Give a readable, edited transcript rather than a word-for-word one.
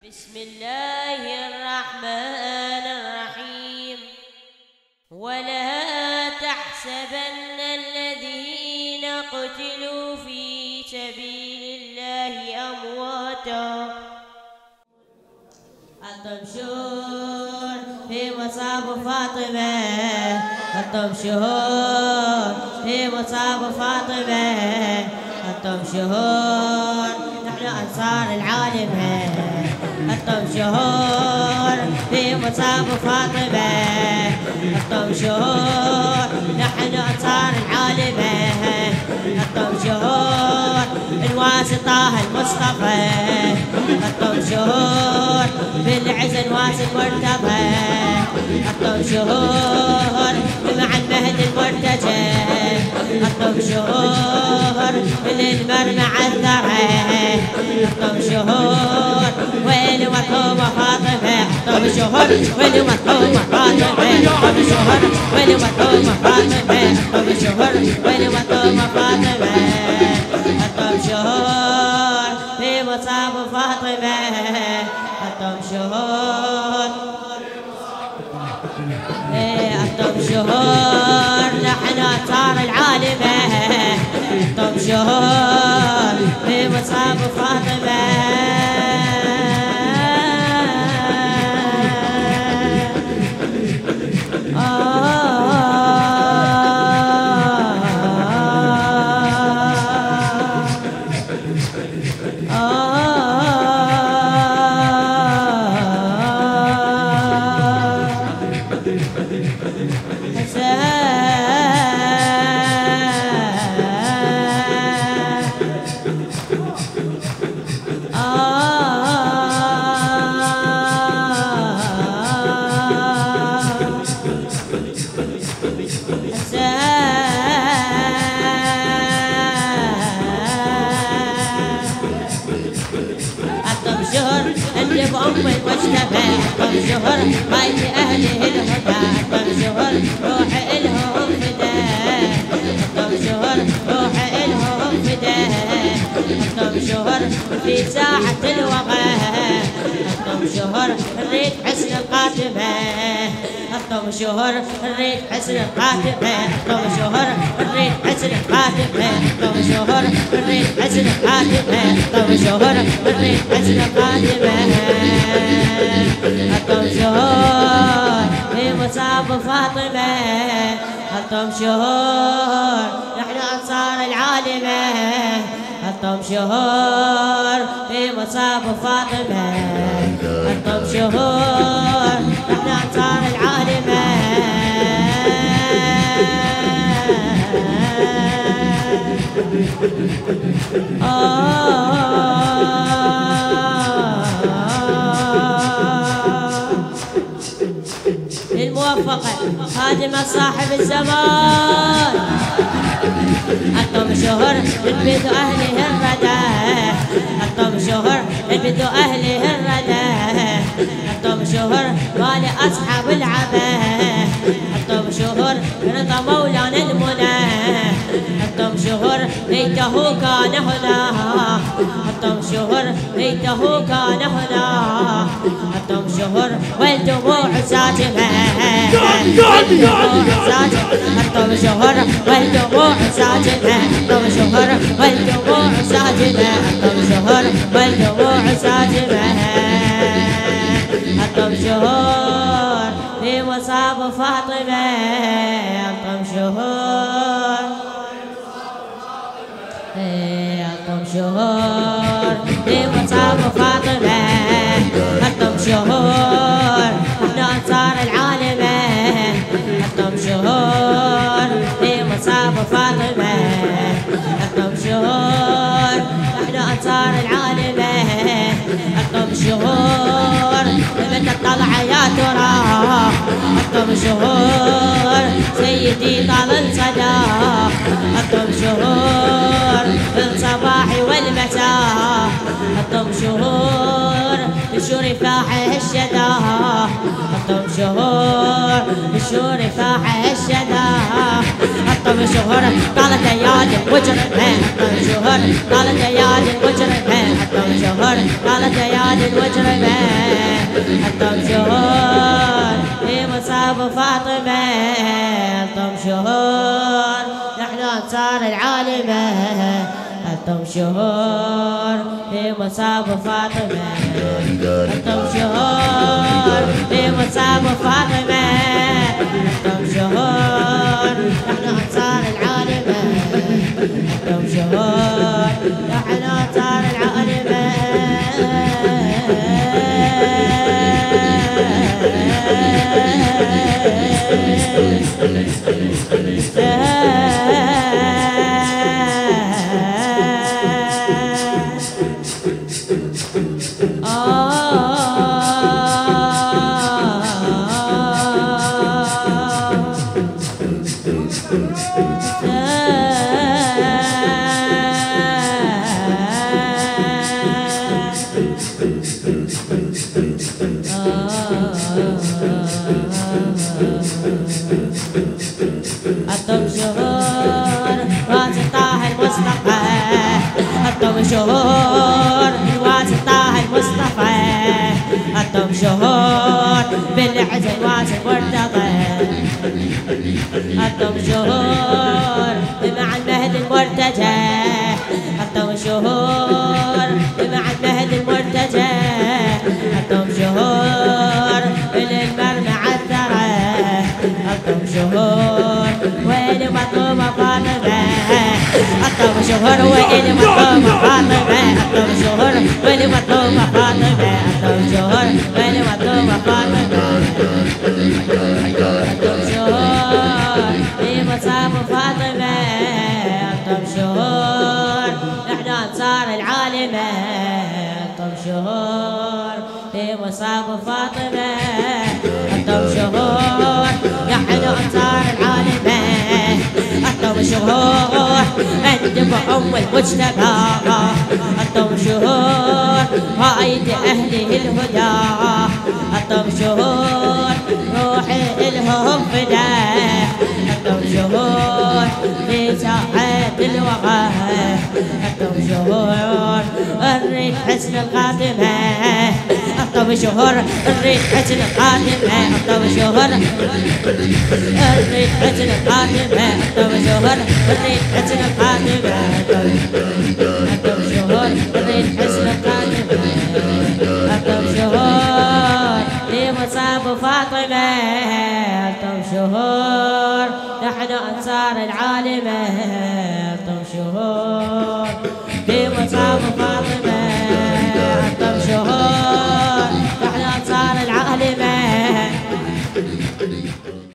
بسم الله الرحمن الرحيم. ولا تحسبن الذين قتلوا في سبيل الله أمواتا. الطمشور في مصاب فاطمة، الطمشور في مصاب فاطمة، الطمشور نحن أنصار العالمة، الطمشور في مصاب فاطمة، الطمشور نحن أنصار العالمة، الطمشور الواسطة المصطفى، الطمشور بالعز الواسع المرتضى، الطمشور مع المهد المرتجى، الطمشور للمرمى عالثرى، الطمشور ويل مطلوبة فاطمة، الطمشور ويل مطلوبة فاطمة، الطمشور ويل مطلوبة فاطمة، الطمشور ويل مطلوبة فاطمة، الطمشور في مصاب فاطمة، الطمشور الطمشور نحن أنصار العالمة، الطمشور في مصاب فاطمة. اللي بأم المجتمع، الطمشور قايد أهله الهدى، الطمشور روح إلهم فداه، الطمشور روح إلهم فداه، الطمشور في ساعة الوغى، الطمشور نريد حسن القاتمة، الطمشور نريد حسن القاتمة، الطمشور نريد حسن القاتمة، الطمشور نريد حسن القاتمة، الطمشور نريد حسن القاتمة، الطمشور في مصاب فاطمة، الطمشور نحن أنصار العالمة، الطمشور في مصاب فاطمة، الطمشور نحن أنصار العالمة. الموفقة خادمة صاحب الزمان، الطمشور البدو أهله الردى، الطمشور البدو أهله الردى، الطمشور مال أصحاب العبا، الطمشور رضا مولانا المنى، الطمشور ليته كان هنا، الطمشور ليته كان هنا، الطمشور والدموع ساجمة، الطمشور والدموع ساجمة، الطمشور والدموع ساجمة، الطمشور والدموع ساجمة، الطمشور في مصاب فاطمة، الطمشور الطمشور في مصاب فاطمة، الطمشور نحن أنصار العالمة، الطمشور في مصاب فاطمة، الطمشور نحن أنصار العالمة، الطمشور متى الطلعة يا ترى، الطمشور سيدي طال الصدى، الطمشور بالصباح والمساء، الطمشور بشور فاحه الشدا، الطمشور بشور فاحه الشدا، الطمشور طالت ايادي وجرتها، الطمشور طالت ايادي وجرتها، الطمشور طالت ايادي المجرمة أنتم شهور في مصاب فاطمة أنتم شهور نحن أنصار العالمة أنتم شهور في مصاب فاطمة أنتم شهور في مصاب فاطمة أنتم شهور نحن أنصار العالمة أنتم شهور نحن أنصار العالمة أنتم شهور واسطة المصطفى أنتم شهور واسطة المصطفى أنتم شهور بالعز الواسع المرتضى أنتم شهور مع المهد المرتجى أنتم شهور مع المهد المرتجى أنتم شهور بالمرمى عالثرى أنتم شهور وين مطلوب فاطمة أنتم شهور وين مطلوب فاطمة أنتم شهور وين مطلوب فاطمة أنتم شهور وين مطلوب فاطمة أنتم شهور في مصاب فاطمة أنتم شهور نحن أنصار العالمة أنتم شهور في مصاب فاطمة أنتم شهور نحن أنصار العالمة أنتم شهور أنتم أم المجتبى أنتم شهور قائد أهله الهدى أنتم شهور روحي إلهم فداه أنتم شهور في ساحة الوغى أنتم شهور نريد حسن الخاتمة أنتم شهور نريد حسن الخاتمة أنتم شهور نريد حسن الخاتمة أنتم شهور نريد حسن الخاتمة أنتم شهور نريد حسن الخاتمة أنتم شهور في مصاب فاطمة أنتم شهور نحن أنصار العالمة أنتم شهور في مصاب فاطمة أنتم شهور نحن أنصار العالمة